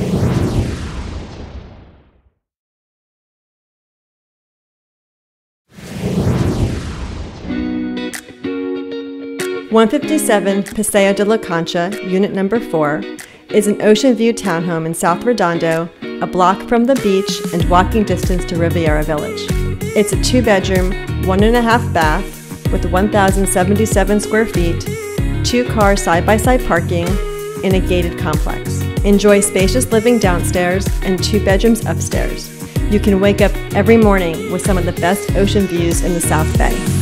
"157 Paseo de la Concha, Unit Number 4, is an ocean view townhome in South Redondo, a block from the beach and walking distance to Riviera Village. It's a 2-bedroom, 1.5 bath with 1,077 square feet, 2-car side-by-side parking in a gated complex. Enjoy spacious living downstairs and 2 bedrooms upstairs. You can wake up every morning with some of the best ocean views in the South Bay.